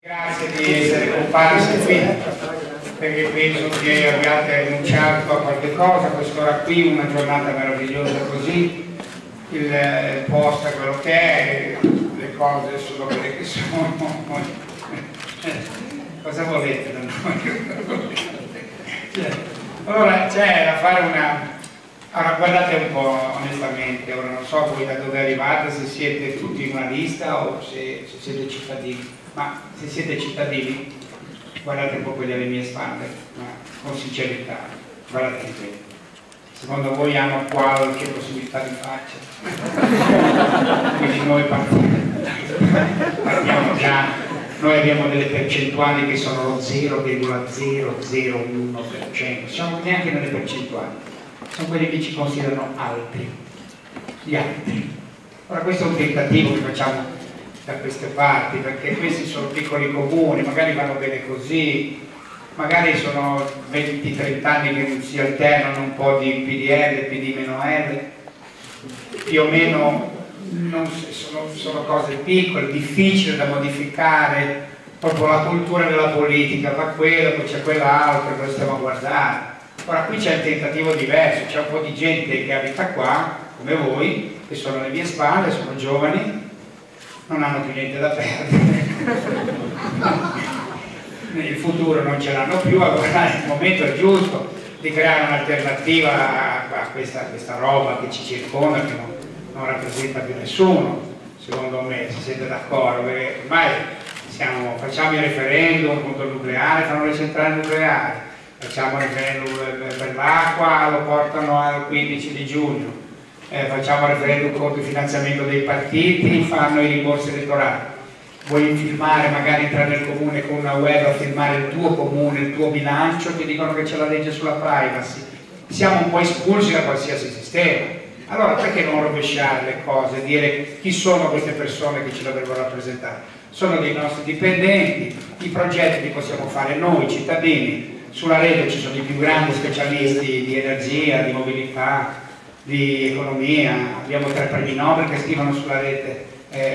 Grazie di essere comparsi qui, perché penso che abbiate annunciato a qualche cosa, quest'ora qui, una giornata meravigliosa così, il posto è quello che è, le cose sono quelle che sono. Cosa volete da noi? Allora c'è da fare una... Allora guardate un po' onestamente, ora non so voi da dove arrivate, se siete tutti in una lista o se siete cittadini. Ma se siete cittadini, guardate un po' quelli alle mie spalle, ma con sincerità, guardate bene. Secondo voi hanno qualche possibilità di faccia? Quindi noi partiamo già, noi abbiamo delle percentuali che sono lo 0,001%, siamo neanche nelle percentuali, sono quelli che ci considerano altri, gli altri. Ora questo è un tentativo che facciamo da queste parti, perché questi sono piccoli comuni, magari vanno bene così, magari sono 20-30 anni che si alternano un po' di PDL, PD-L, più o meno sono cose piccole, difficili da modificare, proprio la cultura della politica, fa quello, poi c'è quell'altro, lo stiamo a guardare. Ora qui c'è un tentativo diverso, c'è un po' di gente che abita qua, come voi, che sono alle mie spalle, sono giovani, non hanno più niente da perdere, nel futuro non ce l'hanno più, allora il momento è giusto di creare un'alternativa a questa roba che ci circonda, che non rappresenta più nessuno, secondo me, se siete d'accordo, perché ormai facciamo il referendum contro il nucleare, fanno le centrali nucleari, facciamo il referendum per l'acqua, lo portano al 15 di giugno. Facciamo referendum contro il finanziamento dei partiti, fanno i rimborsi elettorali. Vuoi filmare, magari entrare nel comune con una web a filmare il tuo comune, il tuo bilancio, ti dicono che c'è la legge sulla privacy. Siamo un po' espulsi da qualsiasi sistema. Allora perché non rovesciare le cose e dire chi sono queste persone che ci dovrebbero rappresentare? Sono dei nostri dipendenti, i progetti li possiamo fare noi cittadini, sulla rete ci sono i più grandi specialisti di energia, di mobilità, di economia, abbiamo 3 premi Nobel che scrivono sulla rete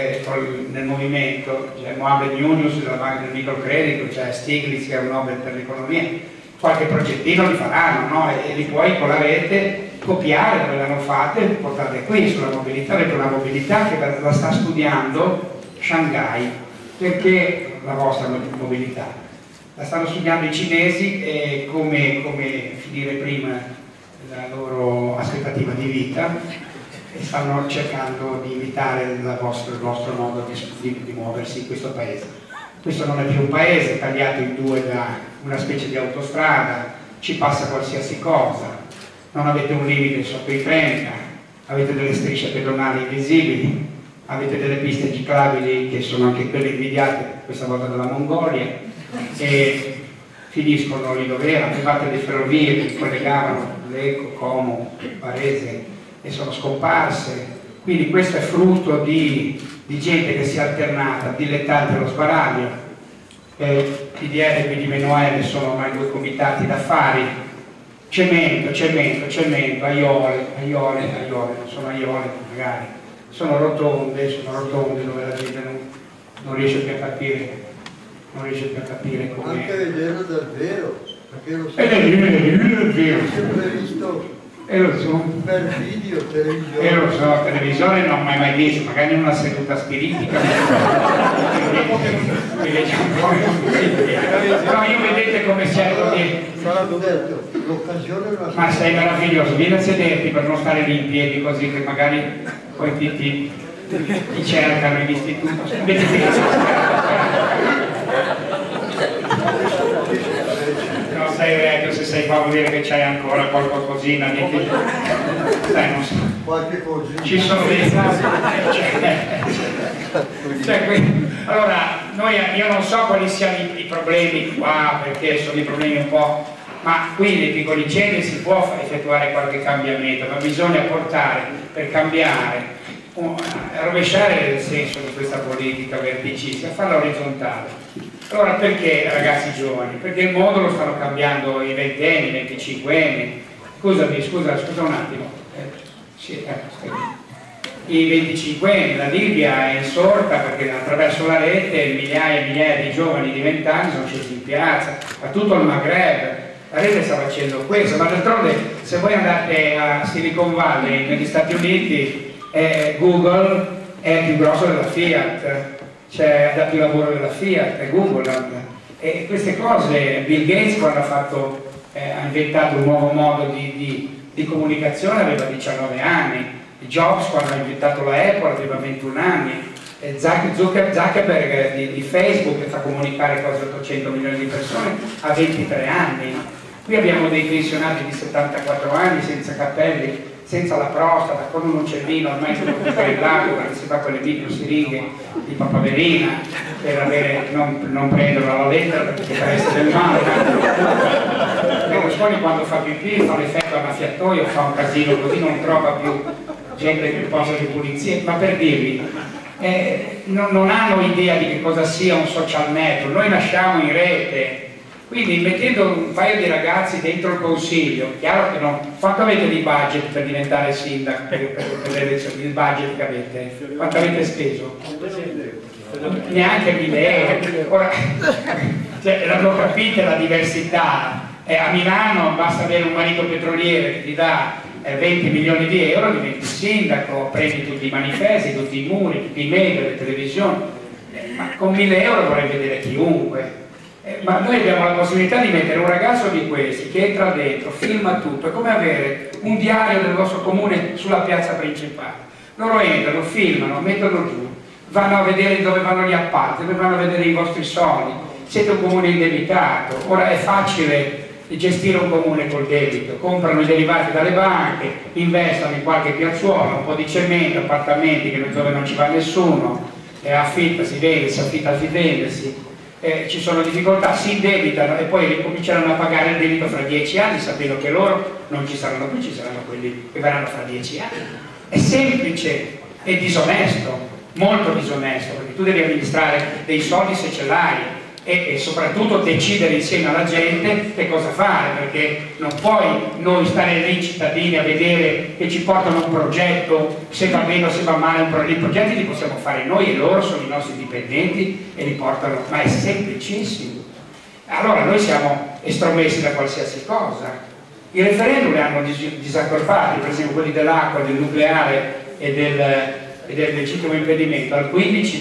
nel movimento, c'è Mohamed Yunus della banca del microcredito, c'è Stiglitz che è un Nobel per l'economia, qualche progettino li faranno, no? E li puoi con la rete copiare dove l'hanno fatte e portarle qui sulla mobilità, perché una mobilità che la sta studiando Shanghai, perché la vostra mobilità? La stanno studiando i cinesi e come finire prima la loro aspettativa di vita e stanno cercando di imitare il vostro modo di muoversi in questo paese. Questo non è più un paese tagliato in due da una specie di autostrada, ci passa qualsiasi cosa, non avete un limite sotto i 30, avete delle strisce pedonali invisibili, avete delle piste ciclabili che sono anche quelle invidiate questa volta dalla Mongolia e finiscono lì dove erano, avevate le ferrovie che collegavano Lecco, Como, Varese e sono scomparse, quindi questo è frutto di gente che si è alternata, dilettante allo sbaraglio. PDL e PD-L sono ormai 2 comitati d'affari, cemento, aiole, non sono aiole magari, sono rotonde dove la gente non riesce più a capire. Non riesce più a capire come... Anche vederlo davvero, perché lo so. È vero. Ho sempre visto lo so. per video, televisione. Lo so, televisione non ho mai visto, magari in una seduta spiritica. Però io vedete come cerco di... L'occasione è una... Ma sei meraviglioso, vieni a sederti per non stare lì in piedi così che magari poi ti cercano in istituto. No, sei vecchio, se sei qua vuol dire che c'hai ancora qualcosina di più. Dai, non so. Qualche cosina. Ci sono dei casi. Allora, io non so quali siano i problemi qua, perché sono dei problemi un po', ma qui nei piccoli centri si può effettuare qualche cambiamento, ma bisogna portare per cambiare, rovesciare il senso di questa politica verticistica, farla orizzontale. Allora perché ragazzi giovani? Perché il mondo lo stanno cambiando i 20enni, i 25enni. Scusa un attimo. i 25 la Libia è insorta perché attraverso la rete migliaia e migliaia di giovani di 20 anni sono scesi in piazza, ma tutto il Maghreb, la rete sta facendo questo, ma d'altronde se voi andate a Silicon Valley negli Stati Uniti Google è più grosso della Fiat, cioè dà più lavoro della Fiat, è Google, e queste cose Bill Gates quando ha inventato un nuovo modo di comunicazione aveva 19 anni, Jobs quando ha inventato la Apple aveva 21 anni, Zuckerberg di Facebook che fa comunicare quasi 800 milioni di persone ha 23 anni. Qui abbiamo dei pensionati di 74 anni senza capelli, senza la prostata, con un uccellino ormai sono grillato perché si fa quelle micro siringhe di papaverina per non prenderlo alla lettera perché fareste del male. Berlusconi quando fa pipì fa l'effetto annaffiatoio, fa un casino così non trova più gente che posa di pulizie, ma per dirvi non hanno idea di che cosa sia un social network. Noi nasciamo in rete, quindi mettendo un paio di ragazzi dentro il consiglio, chiaro che no, quanto avete di budget per diventare sindaco, per il budget che avete? Quanto avete speso? Neanche 1000 euro. Ora, cioè, lo capite la diversità? A Milano basta avere un marito petroliere che ti dà 20 milioni di euro, diventi sindaco, prendi tutti i manifesti, tutti i muri, tutti i media, le televisioni, ma con 1000 euro vorrei vedere chiunque. Ma noi abbiamo la possibilità di mettere un ragazzo di questi che entra dentro, filma tutto, è come avere un diario del vostro comune sulla piazza principale. Loro entrano, filmano, mettono giù, vanno a vedere dove vanno gli appalti, dove vanno a vedere i vostri soldi, siete un comune indebitato, ora è facile gestire un comune col debito, comprano i derivati dalle banche, investono in qualche piazzuola, un po' di cemento, appartamenti dove non ci va nessuno, affitta, si vende, si affitta, si vende, ci sono difficoltà, si indebitano e poi ricominceranno a pagare il debito fra 10 anni sapendo che loro non ci saranno più, ci saranno quelli che verranno fra 10 anni. È semplice e disonesto, molto disonesto, perché tu devi amministrare dei soldi se ce l'hai e soprattutto decidere insieme alla gente che cosa fare, perché non puoi noi stare lì cittadini a vedere che ci portano un progetto, se va bene o se va male un progetto. I progetti li possiamo fare noi e loro sono i nostri dipendenti e li portano, ma è semplicissimo. Allora noi siamo estromessi da qualsiasi cosa. I referendum li hanno disaccorpati, per esempio quelli dell'acqua, del nucleare e del legittimo impedimento al 15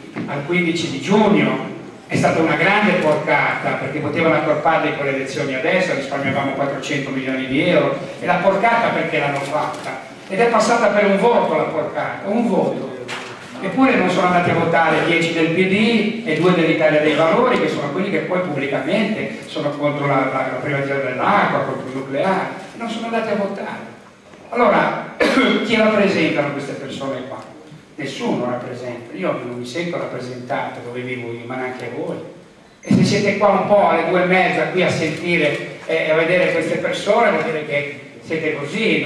di giugno. È stata una grande porcata perché potevano accorparli con le elezioni adesso, risparmiavamo 400 milioni di euro, e la porcata perché l'hanno fatta? Ed è passata per un voto la porcata, un voto. Eppure non sono andati a votare 10 del PD e 2 dell'Italia dei Valori, che sono quelli che poi pubblicamente sono contro la privatizzazione dell'acqua, contro il nucleare, non sono andati a votare. Allora, chi rappresentano queste persone qua? Nessuno rappresenta, io non mi sento rappresentato dove vivo io, ma neanche voi. E se siete qua un po' alle 2:30 qui a sentire e a vedere queste persone, vuol dire che siete così,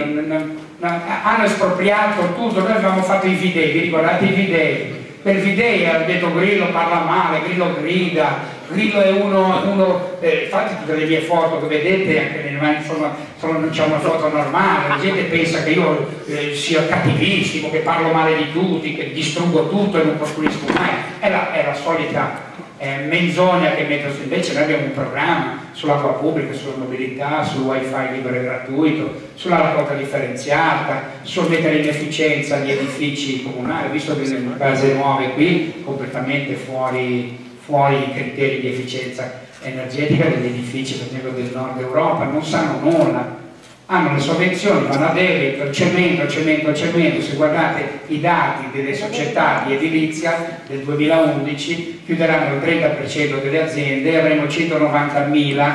hanno espropriato tutto. Noi avevamo fatto i videi, vi ricordate i videi? Per videi ha detto Grillo parla male, Grillo grida, Grillo è uno infatti tutte le mie foto che vedete, anche nelle mani non c'è una foto normale, la gente pensa che io sia cattivissimo, che parlo male di tutti, che distruggo tutto e non costruisco mai, è la solita menzogna che metto su. Invece noi abbiamo un programma sull'acqua pubblica, sulla mobilità, sul wifi libero e gratuito, sulla raccolta differenziata, sul mettere in efficienza gli edifici comunali, visto che nelle case nuove qui completamente fuori i criteri di efficienza energetica degli edifici, per esempio del nord Europa, non sanno nulla, hanno le sovvenzioni, vanno a debito, cemento, se guardate i dati delle società di edilizia del 2011 chiuderanno il 30% delle aziende e avremo 190.000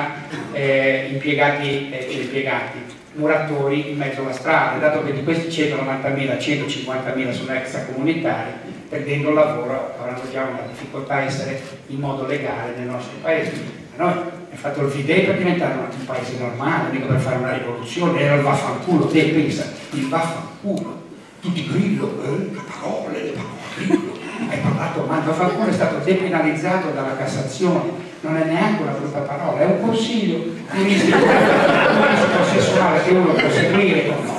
impiegati, muratori in mezzo alla strada, dato che di questi 190.000, 150.000 sono extracomunitari, perdendo il lavoro avranno già una difficoltà a essere in modo legale nel nostro paese. Noi abbiamo fatto il video per diventare un paese normale, mica per fare una rivoluzione, era il vaffanculo, te pensa, il vaffanculo, tutti Grillo, le parole, Grillo, hai parlato male, il vaffanculo è stato depenalizzato dalla Cassazione, non è neanche una brutta parola, è un consiglio, un istituto sessuale che uno può seguire con